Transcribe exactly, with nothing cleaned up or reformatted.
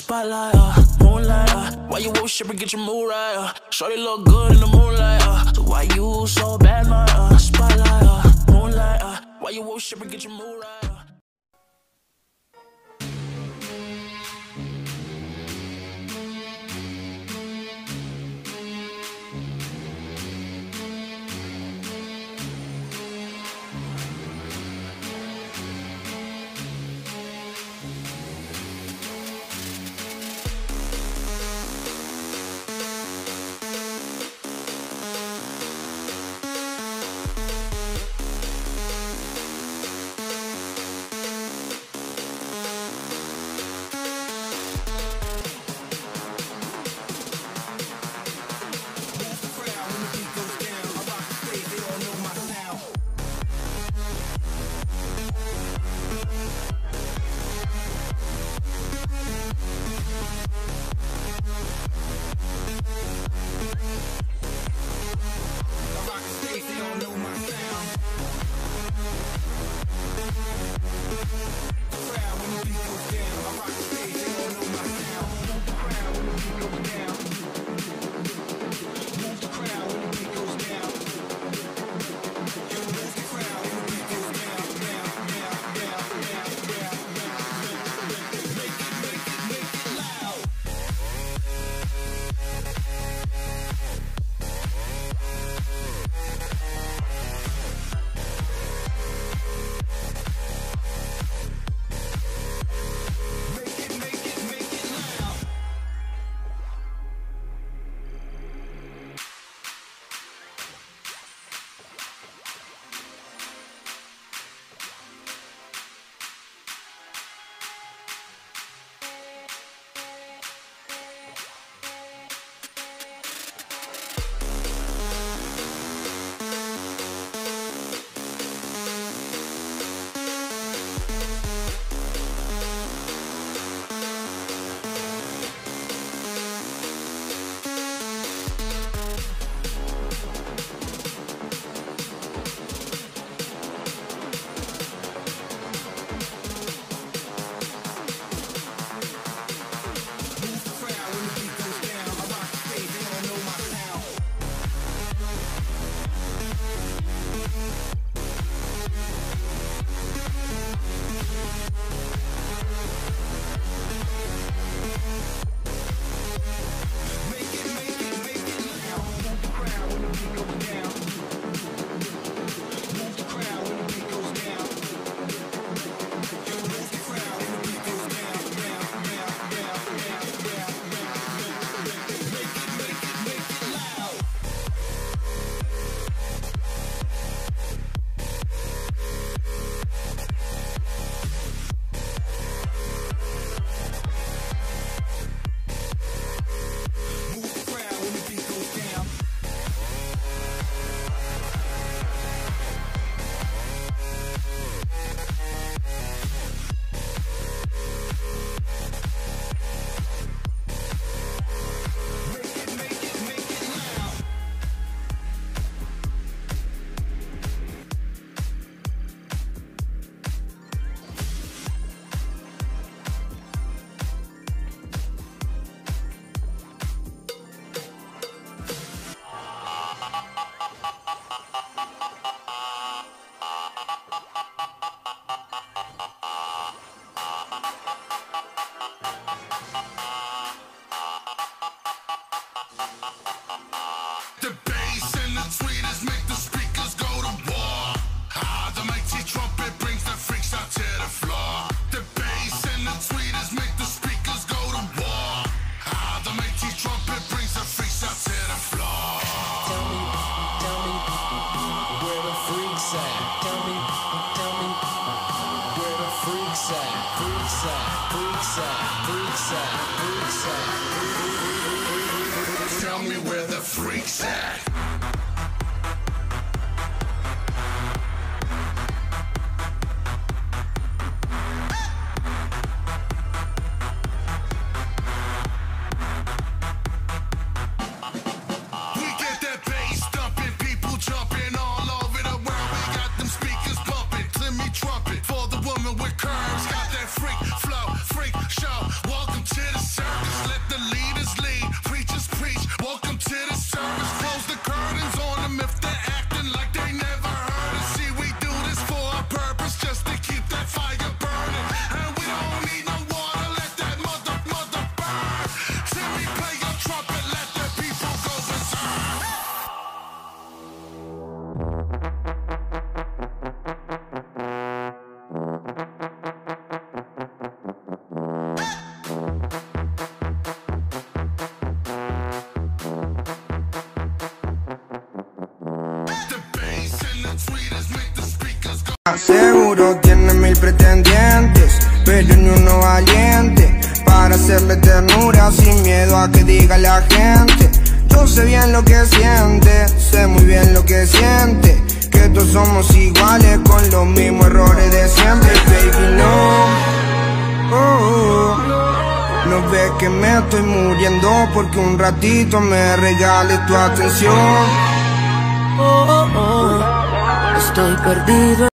spotlight, uh, moonlight, uh, why you worship and get your mood right, uh, shorty look good in the moonlight, uh, so why you so bad, my, uh, spotlight, uh, moonlight, uh, why you worship and get your mood right, uh. Tell me where the freak's at. Trumpet for the woman with curves, got that freak flow, freak show. Welcome to the valiente para hacerle ternura sin miedo a que diga la gente. Yo sé bien lo que siente, sé muy bien lo que siente, que todos somos iguales con los mismos errores de siempre. Baby, no, oh, no ves que me estoy muriendo porque un ratito me regales tu atención. Oh, oh, oh. Estoy perdido.